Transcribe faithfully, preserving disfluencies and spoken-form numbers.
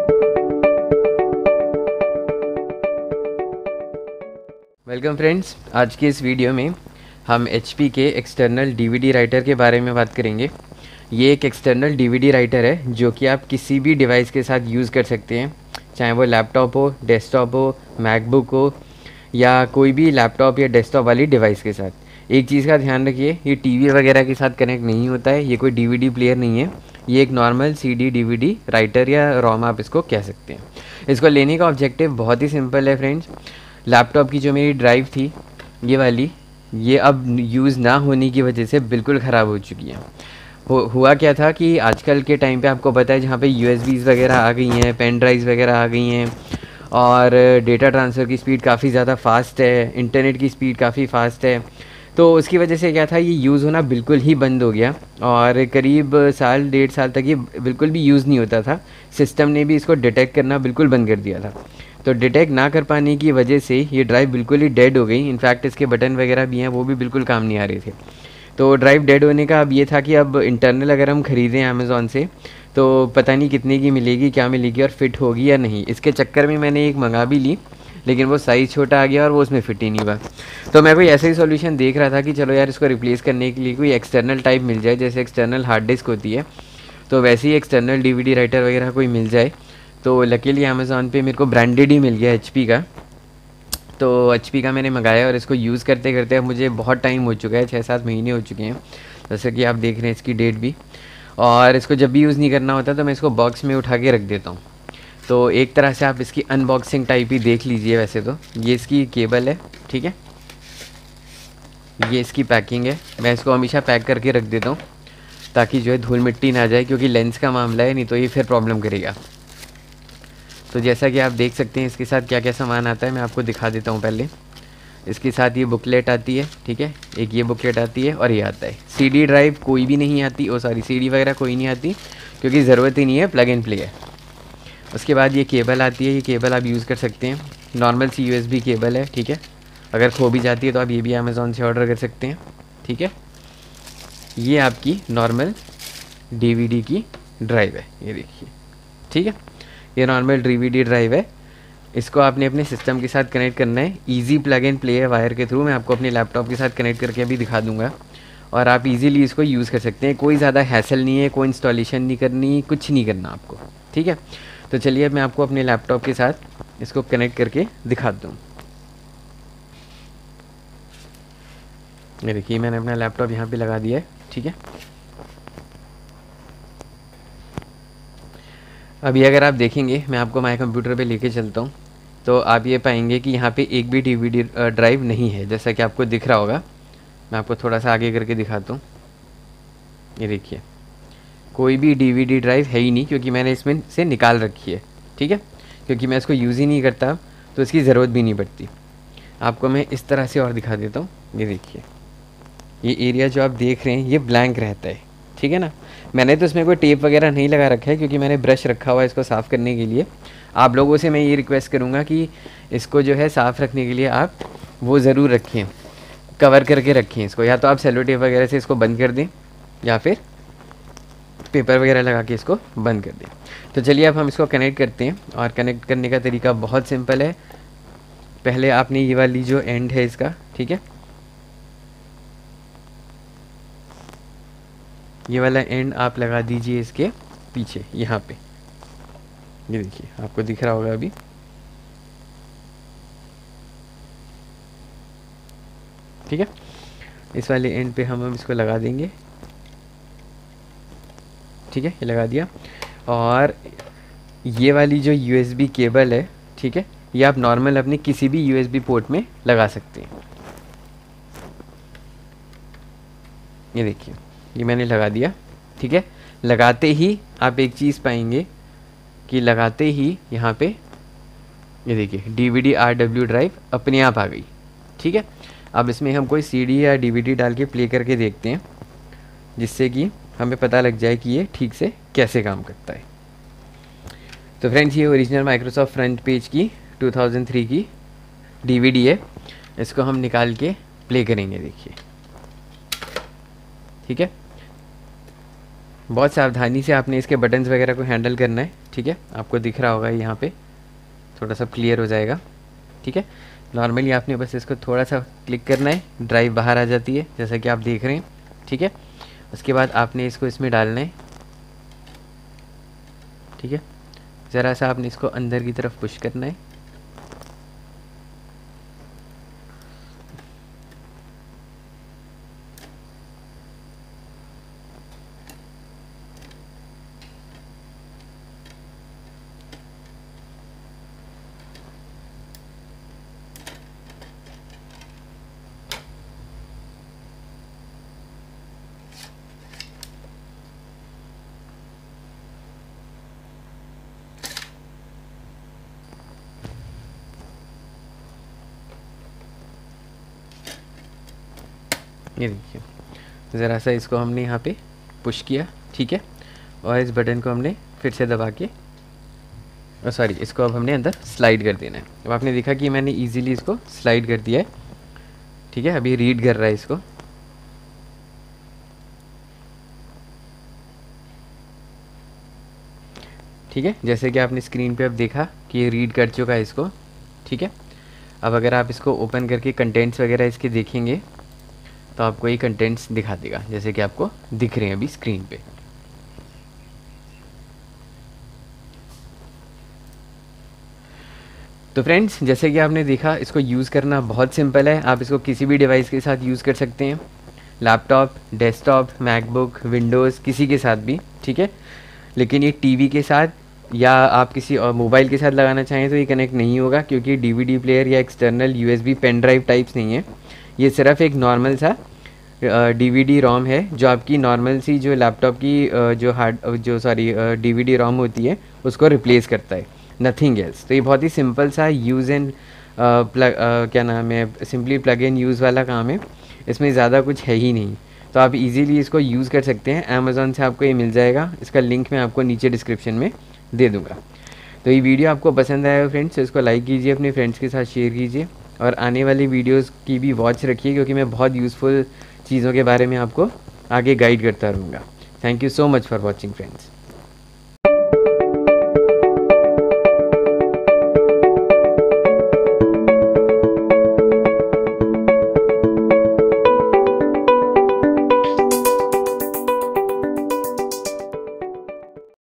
Welcome friends, आज के इस वीडियो में हम एच पी के एक्सटर्नल डीवीडी राइटर के बारे में बात करेंगे। ये एक एक्सटर्नल डीवीडी राइटर है जो कि आप किसी भी डिवाइस के साथ यूज़ कर सकते हैं, चाहे वो लैपटॉप हो, डेस्कटॉप हो, मैकबुक हो या कोई भी लैपटॉप या डेस्कटॉप वाली डिवाइस के साथ। एक चीज़ का ध्यान रखिए, ये टीवी वगैरह के साथ कनेक्ट नहीं होता है, ये कोई डीवीडी प्लेयर नहीं है, ये एक नॉर्मल सीडी डीवीडी राइटर या रोम आप इसको कह सकते हैं। इसको लेने का ऑब्जेक्टिव बहुत ही सिंपल है फ्रेंड्स। लैपटॉप की जो मेरी ड्राइव थी ये वाली, ये अब यूज़ ना होने की वजह से बिल्कुल ख़राब हो चुकी है। हो हुआ क्या था कि आजकल के टाइम पे आपको पता है जहाँ पे यूएसबीज़ वगैरह आ गई हैं, पेन ड्राइव्स वगैरह आ गई हैं और डेटा ट्रांसफ़र की स्पीड काफ़ी ज़्यादा फास्ट है, इंटरनेट की स्पीड काफ़ी फास्ट है। तो उसकी वजह से क्या था, ये यूज़ होना बिल्कुल ही बंद हो गया और करीब साल डेढ़ साल तक ये बिल्कुल भी यूज़ नहीं होता था। सिस्टम ने भी इसको डिटेक्ट करना बिल्कुल बंद कर दिया था। तो डिटेक्ट ना कर पाने की वजह से ये ड्राइव बिल्कुल ही डेड हो गई। इनफैक्ट इसके बटन वगैरह भी हैं वो भी बिल्कुल काम नहीं आ रहे थे। तो ड्राइव डेड होने का अब ये था कि अब इंटरनल अगर हम ख़रीदें अमेज़ॉन से तो पता नहीं कितने की मिलेगी, क्या मिलेगी और फिट होगी या नहीं। इसके चक्कर में मैंने एक मंगा भी ली, लेकिन वो साइज़ छोटा आ गया और वो उसमें फिट ही नहीं हुआ। तो मैं कोई ऐसा ही सॉल्यूशन देख रहा था कि चलो यार इसको रिप्लेस करने के लिए कोई एक्सटर्नल टाइप मिल जाए, जैसे एक्सटर्नल हार्ड डिस्क होती है तो वैसे ही एक्सटर्नल डीवीडी राइटर वगैरह कोई मिल जाए। तो लकीली अमेज़ॉन पे मेरे को ब्रांडेड ही मिल गया एच पी का। तो एच पी का मैंने मंगाया और इसको यूज़ करते करते अब मुझे बहुत टाइम हो चुका है, छः सात महीने हो चुके हैं जैसे कि आप देख रहे हैं इसकी डेट भी। और इसको जब भी यूज़ नहीं करना होता तो मैं इसको बॉक्स में उठा के रख देता हूँ। तो एक तरह से आप इसकी अनबॉक्सिंग टाइप ही देख लीजिए। वैसे तो ये इसकी केबल है, ठीक है, ये इसकी पैकिंग है। मैं इसको हमेशा पैक करके रख देता हूँ ताकि जो है धूल मिट्टी ना जाए, क्योंकि लेंस का मामला है, नहीं तो ये फिर प्रॉब्लम करेगा। तो जैसा कि आप देख सकते हैं इसके साथ क्या क्या सामान आता है मैं आपको दिखा देता हूँ। पहले इसके साथ ये बुकलेट आती है, ठीक है, एक ये बुकलेट आती है और ये आता है। सीडी ड्राइव कोई भी नहीं आती, ओ सॉरी सीडी वगैरह कोई नहीं आती क्योंकि ज़रूरत ही नहीं है, प्लग एंड प्ले है। उसके बाद ये केबल आती है, ये केबल आप यूज़ कर सकते हैं, नॉर्मल सी यूएसबी केबल है, ठीक है। अगर खो भी जाती है तो आप ये भी अमेज़ॉन से ऑर्डर कर सकते हैं, ठीक है। ये आपकी नॉर्मल डीवीडी की ड्राइव है, ये देखिए, ठीक है। ये नॉर्मल डीवीडी ड्राइव है, इसको आपने अपने सिस्टम के साथ कनेक्ट करना है। इजी प्लग एंड प्ले है वायर के थ्रू, मैं आपको अपने लैपटॉप के साथ कनेक्ट करके अभी दिखा दूंगा और आप इजीली इसको यूज़ कर सकते हैं। कोई ज़्यादा हैसल नहीं है, कोई इंस्टॉलेशन नहीं करनी, कुछ नहीं करना आपको, ठीक है। तो चलिए अब मैं आपको अपने लैपटॉप के साथ इसको कनेक्ट करके दिखाता हूँ। ये देखिए मैंने अपना लैपटॉप यहाँ पे लगा दिया है, ठीक है। अभी अगर आप देखेंगे, मैं आपको माय कंप्यूटर पे लेके चलता हूँ तो आप ये पाएंगे कि यहाँ पे एक भी डीवीडी ड्राइव नहीं है, जैसा कि आपको दिख रहा होगा। मैं आपको थोड़ा सा आगे करके दिखाता हूँ। ये देखिए कोई भी डीवीडी ड्राइव है ही नहीं, क्योंकि मैंने इसमें से निकाल रखी है, ठीक है, क्योंकि मैं इसको यूज़ ही नहीं करता तो इसकी ज़रूरत भी नहीं पड़ती। आपको मैं इस तरह से और दिखा देता हूँ। ये देखिए ये एरिया जो आप देख रहे हैं ये ब्लैंक रहता है, ठीक है ना। मैंने तो इसमें कोई टेप वगैरह नहीं लगा रखा है क्योंकि मैंने ब्रश रखा हुआ है इसको साफ़ करने के लिए। आप लोगों से मैं ये रिक्वेस्ट करूँगा कि इसको जो है साफ़ रखने के लिए आप वो ज़रूर रखें, कवर करके रखें इसको, या तो आप सेलो टेप वगैरह से इसको बंद कर दें या फिर पेपर वगैरह लगा के इसको बंद कर दें। तो चलिए अब हम इसको कनेक्ट करते हैं और कनेक्ट करने का तरीका बहुत सिंपल है। पहले आपने ये वाली जो एंड है इसका, ठीक है, ये वाला एंड आप लगा दीजिए इसके पीछे यहाँ पे। ये देखिए आपको दिख रहा होगा अभी, ठीक है। इस वाले एंड पे हम हम इसको लगा देंगे, ठीक है, ये लगा दिया। और ये वाली जो यूएसबी केबल है, ठीक है, ये आप नॉर्मल अपने किसी भी यूएसबी पोर्ट में लगा सकते हैं। ये देखिए ये मैंने लगा दिया, ठीक है। लगाते ही आप एक चीज़ पाएंगे कि लगाते ही यहाँ पे ये देखिए डीवीडी आरडब्ल्यू ड्राइव अपने आप आ गई, ठीक है। अब इसमें हम कोई सीडी या डीवीडी डाल के प्ले करके देखते हैं, जिससे कि हमें पता लग जाए कि ये ठीक से कैसे काम करता है। तो फ्रेंड्स ये ओरिजिनल माइक्रोसॉफ्ट फ्रंट पेज की टू थाउज़ेंड थ्री की डीवीडी है, इसको हम निकाल के प्ले करेंगे, देखिए, ठीक है। बहुत सावधानी से आपने इसके बटन्स वगैरह को हैंडल करना है, ठीक है। आपको दिख रहा होगा यहाँ पे, थोड़ा सा क्लियर हो जाएगा, ठीक है। नॉर्मली आपने बस इसको थोड़ा सा क्लिक करना है, ड्राइव बाहर आ जाती है जैसा कि आप देख रहे हैं, ठीक है। उसके बाद आपने इसको इसमें डालना है, ठीक है। ज़रा सा आपने इसको अंदर की तरफ पुश करना है। ये देखिए, ज़रा सा इसको हमने यहाँ पे पुश किया, ठीक है। और इस बटन को हमने फिर से दबा के, सॉरी, इसको अब हमने अंदर स्लाइड कर देना है। अब आपने देखा कि मैंने इजीली इसको स्लाइड कर दिया है, ठीक है। अभी रीड कर रहा है इसको, ठीक है। जैसे कि आपने स्क्रीन पे अब देखा कि ये रीड कर चुका है इसको, ठीक है। अब अगर आप इसको ओपन करके कंटेंट्स वगैरह इसके देखेंगे तो आपको ये कंटेंट्स दिखा देगा, जैसे कि आपको दिख रहे हैं अभी स्क्रीन पे। तो फ्रेंड्स, जैसे कि आपने देखा, इसको यूज़ करना बहुत सिंपल है। आप इसको किसी भी डिवाइस के साथ यूज़ कर सकते हैं, लैपटॉप, डेस्कटॉप, मैकबुक, विंडोज़, किसी के साथ भी, ठीक है। लेकिन ये टीवी के साथ या आप किसी और मोबाइल के साथ लगाना चाहें तो ये कनेक्ट नहीं होगा, क्योंकि डीवीडी प्लेयर या external USB pen drive types नहीं है। ये सिर्फ एक नॉर्मल सा डीवीडी रोम है, जो आपकी नॉर्मल सी जो लैपटॉप की अ, जो हार्ड जो सॉरी डीवीडी रोम होती है उसको रिप्लेस करता है, नथिंग एल्स। तो ये बहुत ही सिंपल सा यूज़ एंड प्लग क्या नाम है सिंपली प्लग इन यूज़ वाला काम है, इसमें ज़्यादा कुछ है ही नहीं। तो आप इजीली इसको यूज़ कर सकते हैं। अमेज़ॉन से आपको ये मिल जाएगा, इसका लिंक मैं आपको नीचे डिस्क्रिप्शन में दे दूँगा। तो ये वीडियो आपको पसंद आया फ्रेंड्स, तो इसको लाइक कीजिए, अपने फ्रेंड्स के साथ शेयर कीजिए, और आने वाली वीडियोज़ की भी वॉच रखिए, क्योंकि मैं बहुत यूज़फुल चीज़ों के बारे में आपको आगे गाइड करता रहूँगा। Thank you so much for watching friends.